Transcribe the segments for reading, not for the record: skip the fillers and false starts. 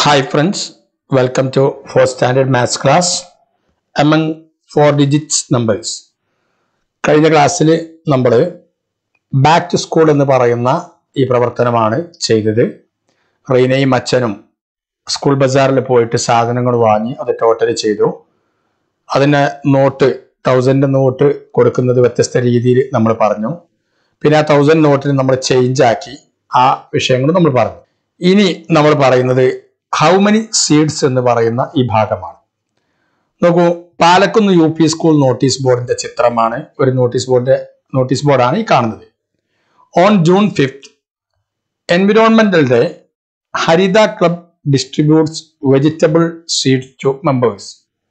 Hi friends, welcome to 4th standard maths class among 4 digits numbers. കഴിഞ്ഞ ക്ലാസ്സിൽ നമ്മൾ back to school എന്ന് പറയുന്ന ഈ പ്രവർത്തനമാണ് ചെയ്തത്. റീനയും അച്ഛനും സ്കൂൾ ബസാറിൽ പോയിട്ട് സാധനങ്ങൾ വാങ്ങി അത് ടോട്ടൽ ചെയ്തു. അതിന് നോട്ട് 1000 നോട്ട് കൊടുക്കുന്നത് വ്യത്യസ്ത രീതിയിൽ നമ്മൾ പറഞ്ഞു. പിന്നെ ആ 1000 നോട്ടിന് നമ്മൾ ചേഞ്ച് ആക്കി ആ വിഷയങ്ങൾ നമ്മൾ പറഞ്ഞു. ഇനി നമ്മൾ പറയുന്നത് ഹൗ മെനി സീഡ്സ് എന്ന് പറയുന്ന ഈ ഭാഗമാണ്. നോക്കൂ, പാലക്കുന്ന് UP സ്കൂൾ നോട്ടീസ് ബോർഡിന്റെ ചിത്രമാണ്. ഒരു നോട്ടീസ് ബോർഡാണ് ഈ കാണുന്നത്. On June 5th environmental day, Haritha club distributes vegetable seeds to members.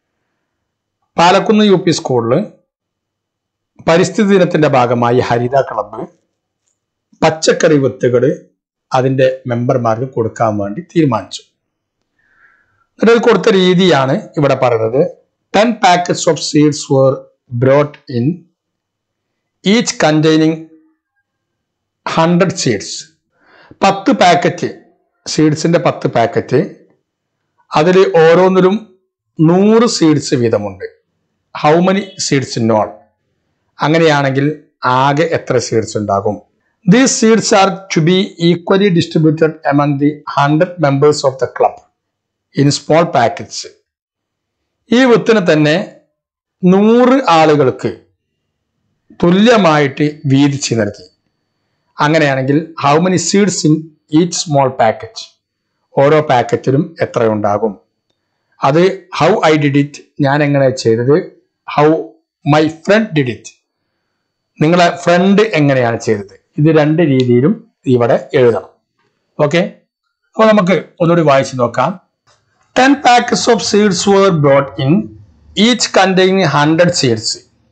Palakkunnu UP സ്കൂളിൽ പരിസ്ഥിതി ദിനത്തിന്റെ ഭാഗമായി ഹരിത ക്ലബ്ബ് പച്ചക്കറി വിത്തുകൾ അതിന്റെ മെമ്പർമാർക്ക് കൊടുക്കാൻ വേണ്ടി തീരുമാനിച്ചു. ഇതിൽ കൊടുത്ത രീതിയാണ് ഇവിടെ പറയുന്നത്. 10 packets of seeds were brought in, each containing 100 seeds. 10 packet സീഡ്സിന്റെ 10 പാക്കറ്റ്, അതിൽ ഓരോന്നിലും 100 സീഡ്സ് വീതമുണ്ട്. How many seeds in all? അങ്ങനെയാണെങ്കിൽ ആകെ എത്ര സീഡ്സ് ഉണ്ടാകും? These seeds are to be equally distributed among the 100 members of the club in small packets. ഈ വിത്തിനെ തന്നെ 100 ആളുകൾക്ക് തുല്യമായിട്ട് വീതിച്ച് നൽകി. അങ്ങനെയാണെങ്കിൽ how many seeds in each small packet? ഓരോ പാക്കറ്റിലും എത്ര ഉണ്ടാകും? അത് ഹൗ ഐ ഡിഡ് ഇറ്റ്, ഞാൻ എങ്ങനെ ചെയ്തത്. How my friend did it, നിങ്ങളെ ഫ്രണ്ട് എങ്ങനെയാണ് ചെയ്തത്. ഇത് രണ്ട് രീതിയിലും ഇവിടെ എഴുതണം. ഓക്കെ, അപ്പോൾ നമുക്ക് ഒന്നുകൂടി വായിച്ചു നോക്കാം. 10 packets of seeds were brought in, each containing 100 seeds.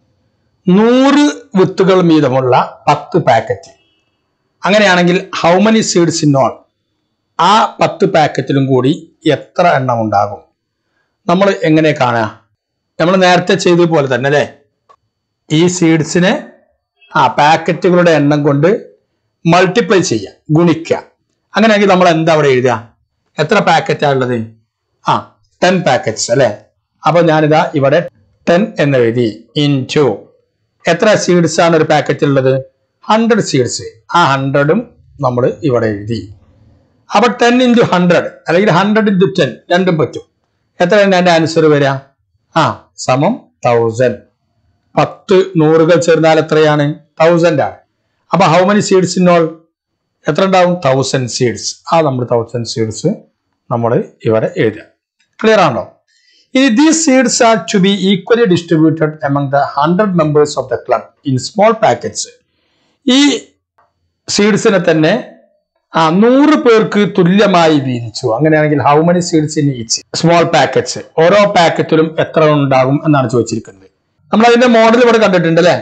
100 വിത്തുകൾ വീതമുള്ള 10 പാക്കറ്റ്. അങ്ങനെയാണെങ്കിൽ how many seeds in all? ആ 10 പാക്കറ്റിലും കൂടി എത്ര എണ്ണം ഉണ്ടാകും? നമ്മൾ എങ്ങനെ കാണുക? നമ്മൾ നേരത്തെ ചെയ്ത പോലെ തന്നെ അല്ലേ, ഈ സീഡ്സിനെ പാക്കറ്റുകളുടെ എണ്ണം കൊണ്ട് മൾട്ടിപ്ലൈ ചെയ്യാം, ഗുണിക്കുക. അങ്ങനെയാണെങ്കിൽ നമ്മൾ എന്താ അവിടെ എഴുതുക? എത്ര പാക്കറ്റാണ് ഉള്ളത്? 10 പാക്കറ്റ്സ് അല്ലെ. അപ്പൊ ഞാനിതാ ഇവിടെ 10 എന്ന് എഴുതി. ഇൻടു എത്ര സീഡ്സ് ആണ് ഒരു പാക്കറ്റിൽ ഉള്ളത്? 100 സീഡ്സ്. ആ 100ഉം നമ്മൾ ഇവിടെ എഴുതി. അപ്പൊ 10 into 100 അല്ലെങ്കിൽ 100 into 10 രണ്ടും പറ്റും. എത്രയാണ് എന്റെ ആൻസർ വരിക? സമം 1000. 10 100കൾ ചേർന്നാൽ എത്രയാണ്? 1000 ആണ്. അപ്പൊ how many seeds in all? എത്ര ഉണ്ടാവും? 1000 സീഡ്സ്. നമ്മൾ 1000 സീഡ്സ് നമ്മൾ ഇവിടെ എഴുതുക. ക്ലിയർ ആണോ? ഇനി these seeds are to be equally distributed among the 100 members of the club in small packets. ഈ സീഡ്സിനെ തന്നെ 100 പേർക്ക് തുല്യമായി വീതിച്ചു. അങ്ങനെയാണെങ്കിൽ how many seeds in each small packets? ഓരോ പാക്കറ്റിലും എത്ര ഉണ്ടാകും എന്നാണ് ചോദിച്ചിരിക്കുന്നത്. നമ്മൾ അതിന്റെ മോഡൽ ഇവിടെ കണ്ടിട്ടുണ്ട് അല്ലെ.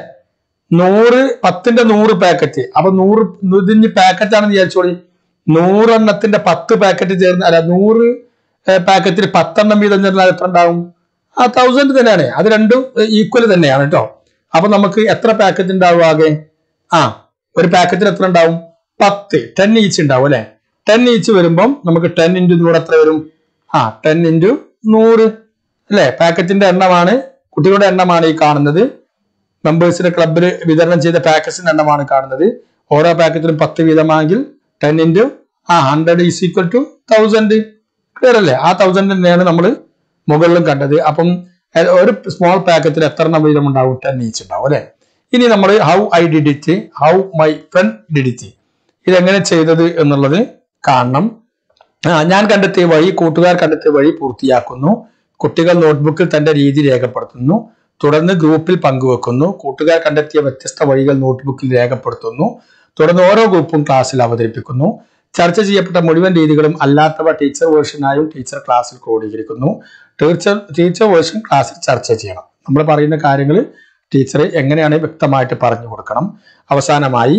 10ന്റെ 100 പാക്കറ്റ്. അപ്പൊ 100 ഇതിന് പാക്കറ്റ് ആണെന്ന് വിചാരിച്ചോളി. 100 എണ്ണത്തിന്റെ 10 പാക്കറ്റ് ചേർന്ന് 100 പാക്കറ്റിൽ 10 എണ്ണം വീതം ചേർന്നാൽ എത്ര ഉണ്ടാവും? 1000 തന്നെയാണ്. അത് രണ്ടും ഈക്വൽ തന്നെയാണ് കേട്ടോ. അപ്പൊ നമുക്ക് എത്ര പാക്കറ്റ് ഉണ്ടാവും ആകെ? ഒരു പാക്കറ്റിൽ എത്ര ഉണ്ടാവും? 10 ഈച്ച് ഉണ്ടാവും അല്ലെ. 10 ഈച്ച് വരുമ്പം നമുക്ക് 10 into 100 എത്ര വരും? 10 into 100 അല്ലെ. പാക്കറ്റിന്റെ എണ്ണമാണ്, കുട്ടികളുടെ എണ്ണമാണ് ഈ കാണുന്നത്. മെമ്പേഴ്സിന്റെ ക്ലബിൽ വിതരണം ചെയ്ത പാക്കറ്റ്സിന്റെ എണ്ണമാണ് കാണുന്നത്. ഓരോ പാക്കറ്റിലും 10 വീതമാണെങ്കിൽ 10 into 100 is equal to 1000. Clear അല്ലേ? ആ 1000 തന്നെയാണ് നമ്മൾ മുകളിലും കണ്ടത്. അപ്പം ഒരു സ്മോൾ പാക്കറ്റിൽ എത്ര എണ്ണം വീതം ഉണ്ടാവും? 10 ഈച്ച് ഉണ്ടാവും അല്ലെ. ഇനി നമ്മൾ how I did it, how my friend did it, ഇതെങ്ങനെ ചെയ്തത് എന്നുള്ളത് കാണണം. ഞാൻ കണ്ടെത്തിയ വഴി, കൂട്ടുകാർ കണ്ടെത്തിയ വഴി പൂർത്തിയാക്കുന്നു. കുട്ടികൾ നോട്ട്ബുക്കിൽ തന്റെ രീതി രേഖപ്പെടുത്തുന്നു. തുടർന്ന് ഗ്രൂപ്പിൽ പങ്കുവെക്കുന്നു. കൂട്ടുകാർ കണ്ടെത്തിയ വ്യത്യസ്ത വഴികൾ നോട്ട്ബുക്കിൽ രേഖപ്പെടുത്തുന്നു. തുടർന്ന് ഓരോ ഗ്രൂപ്പും ക്ലാസ്സിൽ അവതരിപ്പിക്കുന്നു. ചർച്ച ചെയ്യപ്പെട്ട മുഴുവൻ രീതികളും അല്ലാത്തവ ടീച്ചർ വേർഷനായും ടീച്ചർ ക്ലാസ്സിൽ ക്രോഡീകരിക്കുന്നു. ടീച്ചർ വേർഷൻ ക്ലാസ്സിൽ ചർച്ച ചെയ്യണം. നമ്മൾ പറയുന്ന കാര്യങ്ങൾ ടീച്ചർ എങ്ങനെയാണ് വ്യക്തമായിട്ട് പറഞ്ഞു കൊടുക്കണം. അവസാനമായി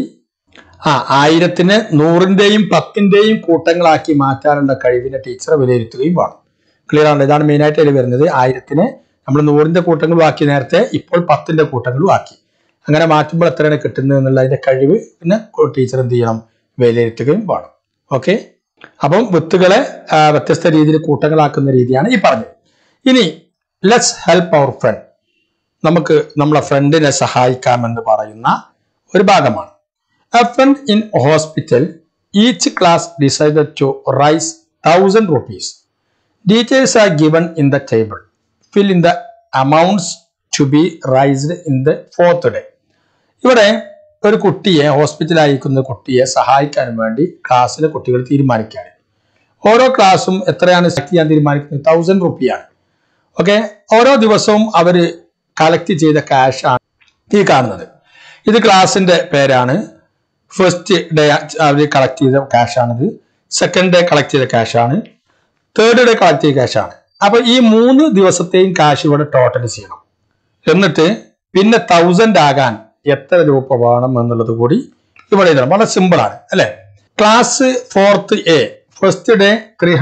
1000നെ 100ന്റെയും 10ന്റെയും കൂട്ടങ്ങളാക്കി മാറ്റാനുള്ള കഴിവിനെ ടീച്ചർ വിലയിരുത്തുകയും വേണം. ക്ലിയർ ആണ്? ഇതാണ് മെയിനായിട്ട് അതിൽ വരുന്നത്. 1000നെ നമ്മൾ 100ന്റെ കൂട്ടങ്ങളും ആക്കി നേരത്തെ, ഇപ്പോൾ 10ന്റെ കൂട്ടങ്ങളും ആക്കി. അങ്ങനെ മാറ്റുമ്പോൾ എത്രയാണ് കിട്ടുന്നത് എന്നുള്ള അതിന്റെ കഴിവ് പിന്നെ ടീച്ചർ എന്ത് ചെയ്യണം? വിലയിരുത്തുകയും വേണം. Okay. അപ്പം വിത്തുകളെ വ്യത്യസ്ത രീതിയിൽ കൂട്ടങ്ങളാക്കുന്ന രീതിയാണ് ഈ പറഞ്ഞത്. ഇനി ലെറ്റ്സ് ഹെൽപ്പ് അവർ ഫ്രണ്ട്, നമുക്ക് നമ്മളെ ഫ്രണ്ടിനെ സഹായിക്കാമെന്ന് പറയുന്ന ഒരു ഭാഗമാണ്. A friend in hospital, each class decided to raise 1000 rupees. Details are given in the table. Fill in the amounts to be raised in the 4th day. ഇവിടെ ഒരു കുട്ടിയെ, ഹോസ്പിറ്റലിൽ അയക്കുന്ന കുട്ടിയെ സഹായിക്കാൻ വേണ്ടി ക്ലാസ്സിലെ കുട്ടികൾ തീരുമാനിക്കുകയാണ്. ഓരോ ക്ലാസ്സും എത്രയാണ് ചെയ്യാൻ തീരുമാനിക്കുന്നത്? 1000 രൂപയാണ്. ഓക്കെ, ഓരോ ദിവസവും അവർ കളക്ട് ചെയ്ത ക്യാഷ് ആണ് ഈ കാണുന്നത്. ഇത് ക്ലാസിന്റെ പേരാണ്. ഫസ്റ്റ് ഡേ അവർ കളക്ട് ചെയ്ത ക്യാഷ് ആണിത്. സെക്കൻഡ് ഡേ കളക്ട് ചെയ്ത ക്യാഷ് ആണ്. തേർഡ് ഡേ കളക്ട് ചെയ്ത ക്യാഷ് ആണ്. അപ്പൊ ഈ 3 ദിവസത്തെയും ക്യാഷ് ഇവിടെ ടോട്ടൽ ചെയ്യണം. എന്നിട്ട് പിന്നെ 1000 ആകാൻ എത്ര രൂപ വേണം എന്നുള്ളത് കൂടി ഇവിടെ എഴുതണം. വളരെ സിമ്പിൾ ആണ് അല്ലെ? Class 4th A, first day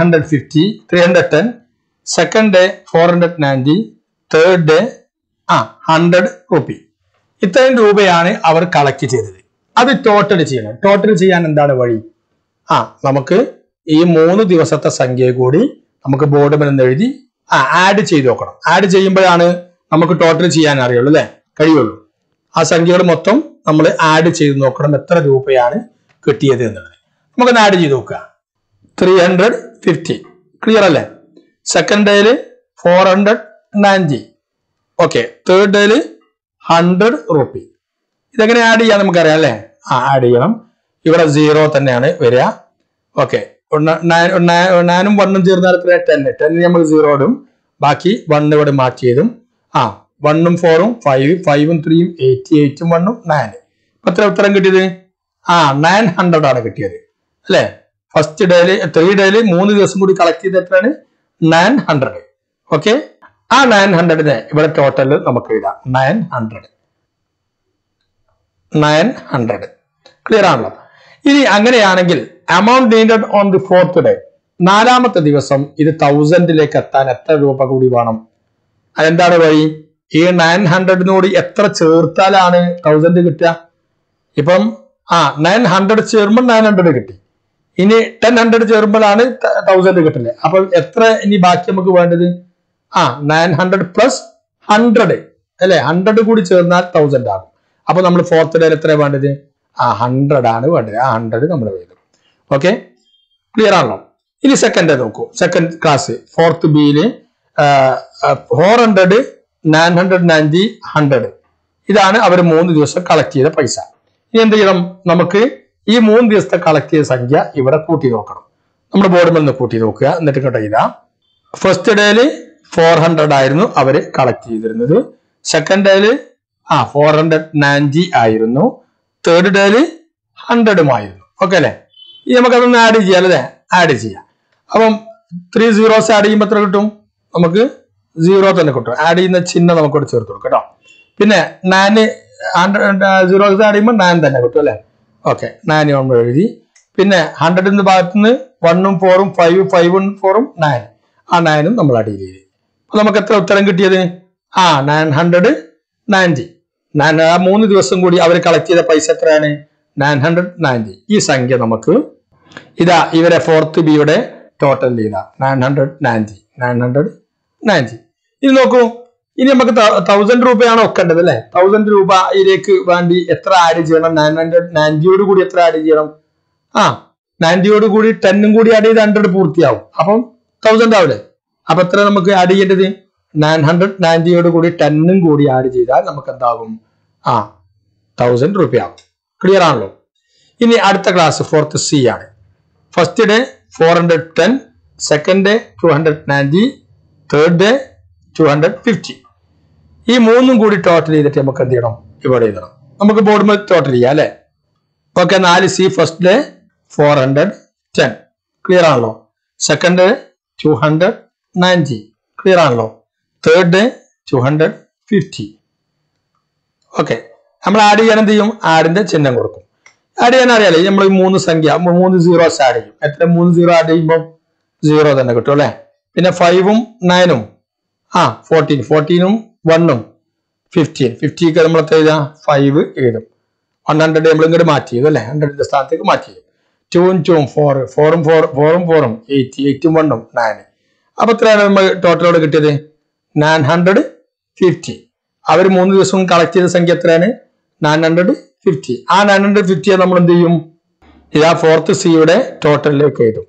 310, second day 490, third day 100 രൂപ. ഇത്രയും രൂപയാണ് അവർ കളക്ട് ചെയ്തത്. അത് ടോട്ടൽ ചെയ്യണം. ടോട്ടൽ ചെയ്യാൻ എന്താണ് വഴി? നമുക്ക് ഈ 3 ദിവസത്തെ സംഖ്യ കൂടി നമുക്ക് ബോർഡ് മേൽ എഴുതി ആഡ് ചെയ്ത് നോക്കണം. ആഡ് ചെയ്യുമ്പോഴാണ് നമുക്ക് ടോട്ടൽ ചെയ്യാൻ അറിയുള്ളൂ അല്ലെ, കഴിയുള്ളൂ. ആ സംഖ്യകൾ മൊത്തം നമ്മൾ ആഡ് ചെയ്ത് നോക്കണം, എത്ര രൂപയാണ് കിട്ടിയത് എന്നുള്ളത്. നമുക്കൊന്ന് ആഡ് ചെയ്ത് നോക്കുക. 350, ക്ലിയർ അല്ലേ? സെക്കൻഡ് ഡേയില് 490, ഓക്കെ. തേർഡ് ഡേയില് 100 രൂപ. ഇതെങ്ങനെ ആഡ് ചെയ്യാൻ നമുക്കറിയാം അല്ലെ? ആഡ് ചെയ്യണം. ഇവിടെ 0 തന്നെയാണ് വരിക. ഓക്കെ, 9ഉം 1ഉം ചേർന്നാൽ 10 നമ്മൾ 0 ഇടും. ബാക്കി 1 ഇവിടെ മാറ്റി ചെയ്തും 1ഉം 4ഉം 5ഉം 3ഉം 8ഉം 1ഉം 9. ഇപ്പൊ എത്ര ഉത്തരം കിട്ടിയത്? 900 ആണ് കിട്ടിയത് അല്ലെ? ഫസ്റ്റ് ഡേയില് 3 ഡേയില് 3 ദിവസം കൂടി കളക്ട് ചെയ്ത് എത്രയാണ്? 900. ഓക്കെ, ആ 900നെ ഇവിടെ ടോട്ടൽ നമുക്ക് എഴുതാം. 900 ക്ലിയർ ആണല്ലോ? ഇനി അങ്ങനെയാണെങ്കിൽ amount needed on the 4th day, 4ാമത്തെ ദിവസം ഇത് 1000ലേക്ക് എത്താൻ എത്ര രൂപ കൂടി വേണം? അതെന്താണ് വഴി? ഈ 900നോട് എത്ര ചേർത്താലാണ് 1000 കിട്ടുക? ഇപ്പം 900 ചേർമ്പോൾ 900 കിട്ടി. ഇനി 1000 ചേർമ്പോഴാണ് 1000 കിട്ടുന്നത്. അപ്പൊ എത്ര ഇനി ബാക്കി നമുക്ക് വേണ്ടത്? 900 പ്ലസ് 100 അല്ലെ? 100 കൂടി ചേർന്നാൽ 1000 ആകും. അപ്പൊ നമ്മൾ 4th ഡേ എത്ര വേണ്ടത്? 100 ആണ് വേണ്ടത്. 100 നമ്മൾ എഴുതും. ഓക്കെ, ക്ലിയർ ആണല്ലോ? ഇനി സെക്കൻഡ് നോക്കൂ. സെക്കൻഡ് ക്ലാസ് 4th ബിയില് 400, 990, 100 ഇതാണ് അവർ 3 ദിവസം കളക്ട് ചെയ്ത പൈസ. ഇനി എന്ത് ചെയ്യണം? നമുക്ക് ഈ 3 ദിവസത്തെ കളക്ട് ചെയ്ത സംഖ്യ ഇവിടെ കൂട്ടി നോക്കണം. നമ്മുടെ ബോർഡിൽ നിന്ന് കൂട്ടി നോക്കുക. എന്നിട്ട് കേട്ടോ ഇതാ, ഫസ്റ്റ് ഡേയില് 400 ആയിരുന്നു അവര് കളക്ട് ചെയ്തിരുന്നത്. സെക്കൻഡ് ഡേയില് 490 ആയിരുന്നു. തേർഡ് ഡേയില് 100 ആയിരുന്നു. ഓക്കെ അല്ലെ? ഇനി നമുക്കതൊന്ന് ആഡ് ചെയ്യാം അല്ലേ? ആഡ് ചെയ്യാം. അപ്പം 3 zeros ആഡ് ചെയ്യുമ്പോൾ എത്ര കിട്ടും? നമുക്ക് 0 തന്നെ കിട്ടും. ആഡ് ചെയ്യുന്ന ചിഹ്നം നമുക്കിവിടെ ചേർത്ത് കൊടുക്കും കേട്ടോ. പിന്നെ 9 zeros ആഡ് ചെയ്യുമ്പോൾ 9 തന്നെ കിട്ടും അല്ലെ? ഓക്കെ, 9 നമ്മൾ എഴുതി. പിന്നെ 100 ഭാഗത്തുനിന്ന് 1ഉം 4ഉം 5ഉം 5ഉം 4ഉം 9, ആ 9ഉം നമ്മൾ ആഡ് ചെയ്ത്. അപ്പൊ നമുക്ക് എത്ര ഉത്തരം കിട്ടിയത്? 990. 3 ദിവസം കൂടി അവർ കളക്ട് ചെയ്ത പൈസ എത്രയാണ്? 990. ഈ സംഖ്യ നമുക്ക് ഇതാ ഇവരെ 4th ബിയുടെ ടോട്ടൽ ചെയ്താ 990. ഇനി നോക്കൂ, ഇനി നമുക്ക് 1000 രൂപയാണ് ഒക്കേണ്ടത് അല്ലെ? 1000 രൂപയിലേക്ക് വേണ്ടി എത്ര ആഡ് ചെയ്യണം? 990യോട് കൂടി എത്ര ആഡ് ചെയ്യണം? 90യോട് കൂടി 10ഉം കൂടി ആഡ് ചെയ്ത് 100 പൂർത്തിയാവും. അപ്പം 1000 ആവില്ലേ? അപ്പൊ എത്ര നമുക്ക് ആഡ് ചെയ്യേണ്ടത്? 990യോട് കൂടി 10ഉം കൂടി ആഡ് ചെയ്താൽ നമുക്ക് എന്താകും? 1000 രൂപയാകും. ക്ലിയർ ആണല്ലോ? ഇനി അടുത്ത ക്ലാസ് 4th C ആണ്. First day 410, second day 290, third day 250. ഈ 3ഉം കൂടി ടോട്ടൽ ചെയ്തിട്ട് നമുക്ക് എന്ത് ചെയ്യണം? ഇവിടെ എഴുതണം. നമുക്ക് ബോർഡ് മേൽ ടോട്ടൽ ചെയ്യാം അല്ലെ? Okay, 4C first day 410, clear ആണല്ലോ? സെക്കൻഡ് ഡേ 290, ക്ലിയർ ആണല്ലോ? Third day 250. ഓക്കെ, നമ്മൾ ആഡ് ചെയ്യാൻ എന്ത് ചെയ്യും? ആഡിന്റെ ചിഹ്നം കൊടുക്കും. ആഡ് ചെയ്യാൻ അറിയാലേ? നമ്മൾ 3 സംഖ്യ 3 zeros ആഡ് ചെയ്യും. എത്ര? 3 0 ആഡ് ചെയ്യുമ്പോൾ 0 തന്നെ കിട്ടും അല്ലെ? പിന്നെ 5ഉം 9ഉം 14ഉം 1ഉം 50 നമ്മൾ എത്ര എഴുതാം? 5 എഴുതും. 100 നമ്മൾ ഇങ്ങോട്ട് മാറ്റി ചെയ്തു അല്ലെ? 100ന്റെ സ്ഥാനത്തേക്ക് മാറ്റി ചെയ്തു. 2 ഉം 2 ഉം 4 4 ഉം 4 ഉം 8 8 ഉം 1 ഉം 9. അപ്പൊ എത്രയാണ് നമ്മൾ ടോട്ടലോട് കിട്ടിയത്? 950. അവർ 3 ദിവസം കളക്ട് ചെയ്ത സംഖ്യ എത്രയാണ്? 950. ആ 950 നമ്മൾ എന്ത് ചെയ്യും? ഇതാ ഫോർത്ത് സിയുടെ ടോട്ടലിലേക്ക് എഴുതും,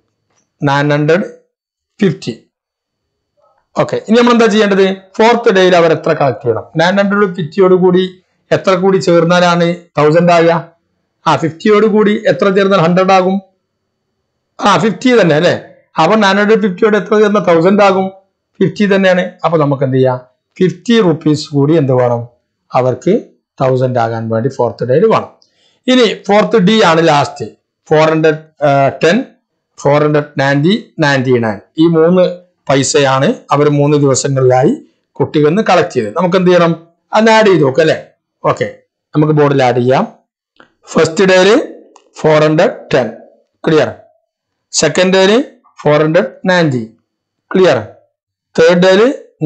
950. ഓക്കെ, ഇനി നമ്മൾ എന്താ ചെയ്യേണ്ടത്? ഫോർത്ത് ഡേയിൽ അവർ എത്ര കളക്ട് ചെയ്യണം? 950യോട് കൂടി എത്ര കൂടി ചേർന്നാലാണ് 1000 ആകുക? 50യോട് കൂടി എത്ര ചേർന്നാൽ 100 ആകും? 50 തന്നെ അല്ലെ? അപ്പൊ 950യോട് എത്ര ചേർന്നാൽ 1000 ആകും? 50 തന്നെയാണ്. അപ്പൊ നമുക്ക് എന്ത് ചെയ്യാം? 50 rupees കൂടി എന്ത് വേണം? അവർക്ക് 1000 ആകാൻ വേണ്ടി ഫോർത്ത് ഡേയിൽ വേണം. ഇനി ഫോർത്ത് ഡി ആണ് ലാസ്റ്റ്. 410, 490, 99. ഈ 3 പൈസയാണ് അവർ 3 ദിവസങ്ങളിലായി കുട്ടികളിൽ നിന്ന് കളക്ട് ചെയ്തത്. നമുക്ക് എന്ത് ചെയ്യണം? അന്ന് ആഡ് ചെയ്ത് നോക്കാം അല്ലെ? ഓക്കെ, നമുക്ക് ബോർഡിൽ ആഡ് ചെയ്യാം. ഫസ്റ്റ് ഡേയില് 410, ക്ലിയർ. സെക്കൻഡ് ഡേയില് 490, ക്ലിയർ. തേർഡ് ഡേയില്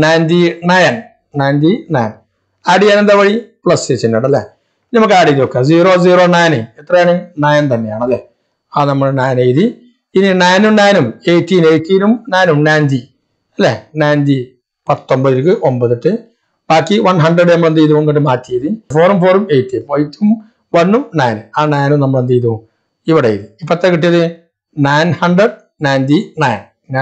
99. ആഡ് ചെയ്യാൻ എന്താ വഴി? പ്ലസ് ചിഹ്നം അല്ലെ? നമുക്ക് ആഡ് ചെയ്ത് നോക്കാം. 009 എത്രയാണ്? 9 തന്നെയാണ് അല്ലെ? നമ്മൾ 9 എഴുതി. ഇനി 9 ഉം 9 ഉം 18, 18 ഉം 9 ഉം 90 അല്ലെ? 90 19ക്ക് 9 ഇട്ട് ബാക്കി 100 നമ്മൾ എന്ത് ചെയ്തു? ഇങ്ങോട്ട് മാറ്റി എഴുതി. 4 ഉം 4 ഉം 8, 8 ഉം 1 ഉം 9. ആ 9 ഉം നമ്മൾ എന്ത് ചെയ്തു? ഇവിടെ എഴുതി. ഇപ്പൊ എത്ര കിട്ടിയത്? 999.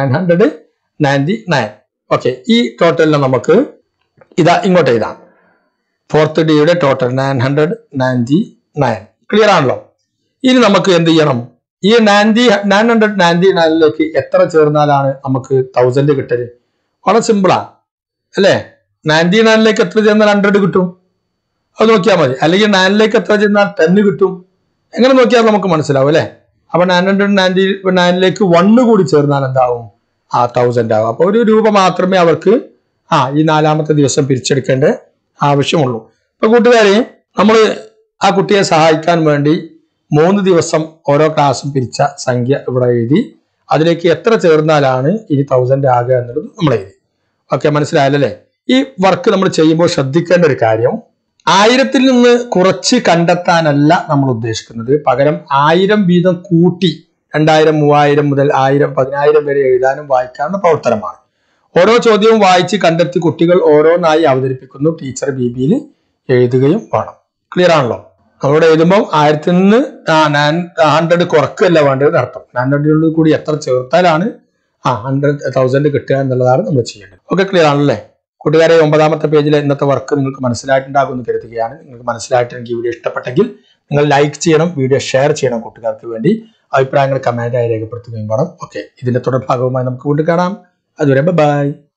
999. ഓക്കെ, ഈ ടോട്ടലിനെ നമുക്ക് ഇതാ ഇങ്ങോട്ട് എഴുതാം. ഫോർത്ത് ഡിയുടെ ടോട്ടൽ 999. ക്ലിയർ ആണല്ലോ? ഇനി നമുക്ക് എന്ത് ചെയ്യണം? ഈ 999ലേക്ക് എത്ര ചേർന്നാലാണ് നമുക്ക് 1000 കിട്ടല്? വളരെ സിമ്പിളാ അല്ലെ? 99ലേക്ക് എത്ര ചേർന്നാൽ 100 കിട്ടും? അത് നോക്കിയാൽ മതി. അല്ലെങ്കിൽ 9ലേക്ക് എത്ര ചേർന്നാൽ 10 കിട്ടും? എങ്ങനെ നോക്കിയാൽ നമുക്ക് മനസ്സിലാവും അല്ലെ? അപ്പൊ 999ലേക്ക് 1 കൂടി ചേർന്നാൽ എന്താവും? 1000 ആവും. അപ്പൊ 1 രൂപ മാത്രമേ അവർക്ക് ഈ 4ാമത്തെ ദിവസം പിരിച്ചെടുക്കേണ്ട ആവശ്യമുള്ളൂ. ഇപ്പൊ കൂട്ടുകാരെ, നമ്മൾ ആ കുട്ടിയെ സഹായിക്കാൻ വേണ്ടി 3 ദിവസം ഓരോ ക്ലാസ്സും പിരിച്ച സംഖ്യ ഇവിടെ എഴുതി. അതിലേക്ക് എത്ര ചേർന്നാലാണ് ഇനി 1000 ആകുക എന്നുള്ളത് നമ്മൾ എഴുതി. ഓക്കെ, മനസ്സിലായല്ലേ? ഈ വർക്ക് നമ്മൾ ചെയ്യുമ്പോൾ ശ്രദ്ധിക്കേണ്ട ഒരു കാര്യം, 1000ൽ നിന്ന് കുറച്ച് കണ്ടെത്താനല്ല നമ്മൾ ഉദ്ദേശിക്കുന്നത്. പകരം 1000 വീതം കൂട്ടി 2000, 3000 മുതൽ 1000, 10000 വരെ എഴുതാനും വായിക്കാനുള്ള പ്രവർത്തനമാണ്. ഓരോ ചോദ്യവും വായിച്ച് കണ്ടെത്തി കുട്ടികൾ ഓരോന്നായി അവതരിപ്പിക്കുന്നു. ടീച്ചർ BBയിൽ എഴുതുകയും വേണം. ക്ലിയർ ആണല്ലോ? നമ്മളോട് എഴുതുമ്പോൾ 1000ൽ നിന്ന് 100 കുറക്കല്ല വേണ്ടത് അർത്ഥം. 900 കൂടി എത്ര ചേർത്താലാണ് 1000 കിട്ടുക എന്നുള്ളതാണ് നമ്മൾ ചെയ്യേണ്ടത്. ഓക്കെ, ക്ലിയർ ആണല്ലേ കൂട്ടുകാരെ? 9ാമത്തെ പേജിലെ ഇന്നത്തെ വർക്ക് നിങ്ങൾക്ക് മനസ്സിലായിട്ടുണ്ടാകും എന്ന് കരുതുകയാണ്. നിങ്ങൾക്ക് മനസ്സിലായിട്ടെങ്കിൽ വീഡിയോ ഇഷ്ടപ്പെട്ടെങ്കിൽ നിങ്ങൾ ലൈക്ക് ചെയ്യണം, വീഡിയോ ഷെയർ ചെയ്യണം. കൂട്ടുകാർക്ക് വേണ്ടി അഭിപ്രായങ്ങൾ കമന്റായി രേഖപ്പെടുത്തുകയും വേണം. ഓക്കെ, ഇതിന്റെ തുടർ ഭാഗവുമായി നമുക്ക് വീണ്ടും കാണാം. അതുവരെ ബൈ.